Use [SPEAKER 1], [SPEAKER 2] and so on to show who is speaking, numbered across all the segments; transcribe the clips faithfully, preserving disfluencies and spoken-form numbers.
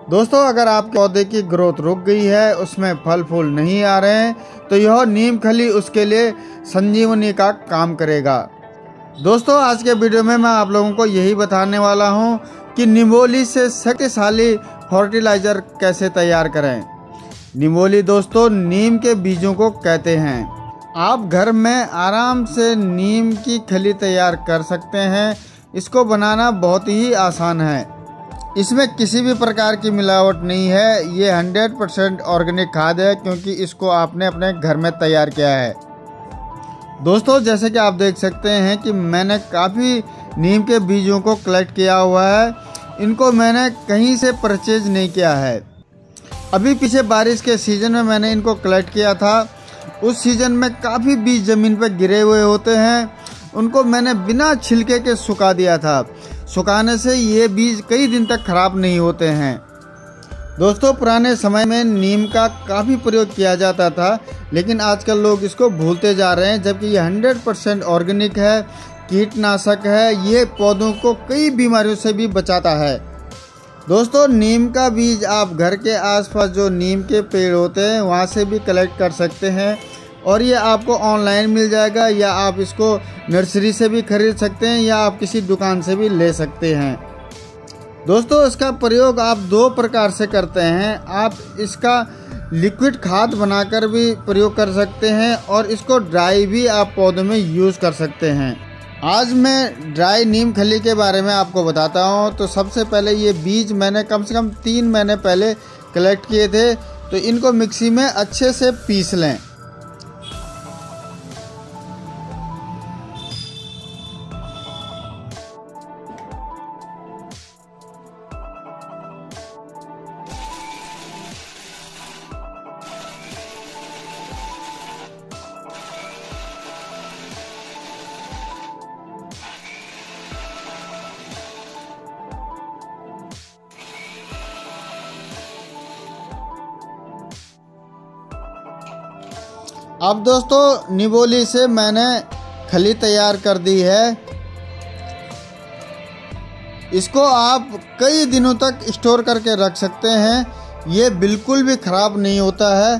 [SPEAKER 1] दोस्तों, अगर आपके पौधे की ग्रोथ रुक गई है, उसमें फल फूल नहीं आ रहे हैं, तो यह नीम खली उसके लिए संजीवनी का काम करेगा। दोस्तों, आज के वीडियो में मैं आप लोगों को यही बताने वाला हूं कि निमोली से शक्तिशाली फर्टिलाइजर कैसे तैयार करें। निमोली दोस्तों नीम के बीजों को कहते हैं। आप घर में आराम से नीम की खली तैयार कर सकते हैं। इसको बनाना बहुत ही आसान है। इसमें किसी भी प्रकार की मिलावट नहीं है। ये हंड्रेड परसेंट ऑर्गेनिक खाद है, क्योंकि इसको आपने अपने घर में तैयार किया है। दोस्तों, जैसे कि आप देख सकते हैं कि मैंने काफ़ी नीम के बीजों को कलेक्ट किया हुआ है। इनको मैंने कहीं से परचेज नहीं किया है। अभी पीछे बारिश के सीज़न में मैंने इनको कलेक्ट किया था। उस सीज़न में काफ़ी बीज ज़मीन पर गिरे हुए होते हैं। उनको मैंने बिना छिलके के सुखा दिया था। सुखाने से ये बीज कई दिन तक खराब नहीं होते हैं। दोस्तों, पुराने समय में नीम का काफ़ी प्रयोग किया जाता था, लेकिन आजकल लोग इसको भूलते जा रहे हैं। जबकि ये हंड्रेड परसेंट ऑर्गेनिक है, कीटनाशक है। ये पौधों को कई बीमारियों से भी बचाता है। दोस्तों, नीम का बीज आप घर के आसपास जो नीम के पेड़ होते हैं वहाँ से भी कलेक्ट कर सकते हैं, और ये आपको ऑनलाइन मिल जाएगा, या आप इसको नर्सरी से भी खरीद सकते हैं, या आप किसी दुकान से भी ले सकते हैं। दोस्तों, इसका प्रयोग आप दो प्रकार से करते हैं। आप इसका लिक्विड खाद बनाकर भी प्रयोग कर सकते हैं, और इसको ड्राई भी आप पौधों में यूज़ कर सकते हैं। आज मैं ड्राई नीम खली के बारे में आपको बताता हूँ। तो सबसे पहले ये बीज मैंने कम से कम तीन महीने पहले कलेक्ट किए थे। तो इनको मिक्सी में अच्छे से पीस लें। अब दोस्तों, निमोली से मैंने खली तैयार कर दी है। इसको आप कई दिनों तक स्टोर करके रख सकते हैं। ये बिल्कुल भी खराब नहीं होता है।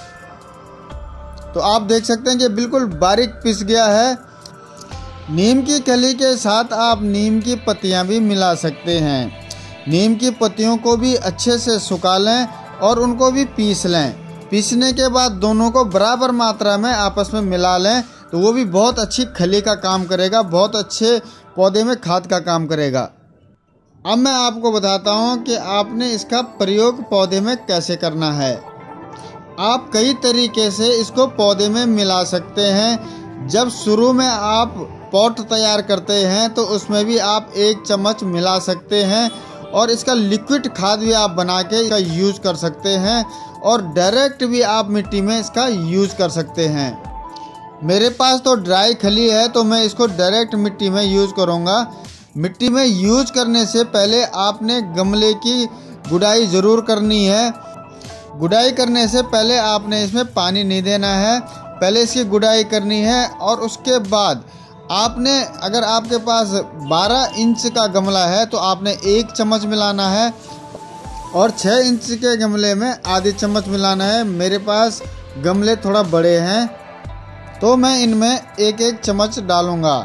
[SPEAKER 1] तो आप देख सकते हैं कि बिल्कुल बारीक पिस गया है। नीम की खली के साथ आप नीम की पत्तियां भी मिला सकते हैं। नीम की पत्तियों को भी अच्छे से सुखा लें और उनको भी पीस लें। पीसने के बाद दोनों को बराबर मात्रा में आपस में मिला लें, तो वो भी बहुत अच्छी खली का काम करेगा, बहुत अच्छे पौधे में खाद का काम करेगा। अब मैं आपको बताता हूँ कि आपने इसका प्रयोग पौधे में कैसे करना है। आप कई तरीके से इसको पौधे में मिला सकते हैं। जब शुरू में आप पॉट तैयार करते हैं तो उसमें भी आप एक चम्मच मिला सकते हैं, और इसका लिक्विड खाद भी आप बना के इसका यूज़ कर सकते हैं, और डायरेक्ट भी आप मिट्टी में इसका यूज़ कर सकते हैं। मेरे पास तो ड्राई खली है, तो मैं इसको डायरेक्ट मिट्टी में यूज़ करूँगा। मिट्टी में यूज़ करने से पहले आपने गमले की गुड़ाई ज़रूर करनी है। गुड़ाई करने से पहले आपने इसमें पानी नहीं देना है। पहले इसकी गुड़ाई करनी है, और उसके बाद आपने, अगर आपके पास बारह इंच का गमला है तो आपने एक चम्मच मिलाना है, और छः इंच के गमले में आधी चम्मच मिलाना है। मेरे पास गमले थोड़ा बड़े हैं, तो मैं इनमें एक एक चम्मच डालूंगा।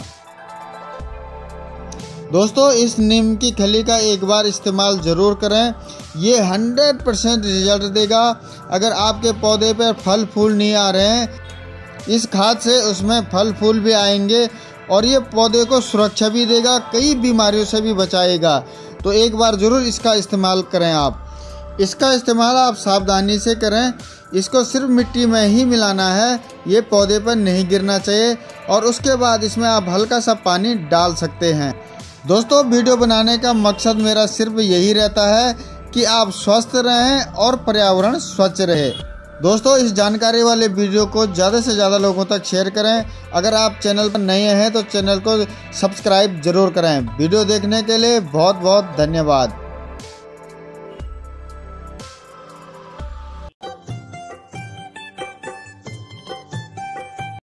[SPEAKER 1] दोस्तों, इस नीम की खली का एक बार इस्तेमाल ज़रूर करें। ये हंड्रेड परसेंट रिजल्ट देगा। अगर आपके पौधे पर फल फूल नहीं आ रहे हैं, इस खाद से उसमें फल फूल भी आएंगे, और ये पौधे को सुरक्षा भी देगा, कई बीमारियों से भी बचाएगा। तो एक बार ज़रूर इसका इस्तेमाल करें। आप इसका इस्तेमाल आप सावधानी से करें। इसको सिर्फ मिट्टी में ही मिलाना है, ये पौधे पर नहीं गिरना चाहिए, और उसके बाद इसमें आप हल्का सा पानी डाल सकते हैं। दोस्तों, वीडियो बनाने का मकसद मेरा सिर्फ यही रहता है कि आप स्वस्थ रहें और पर्यावरण स्वच्छ रहे। दोस्तों, इस जानकारी वाले वीडियो को ज़्यादा से ज़्यादा लोगों तक शेयर करें। अगर आप चैनल पर नए हैं तो चैनल को सब्सक्राइब जरूर करें। वीडियो देखने के लिए बहुत बहुत धन्यवाद।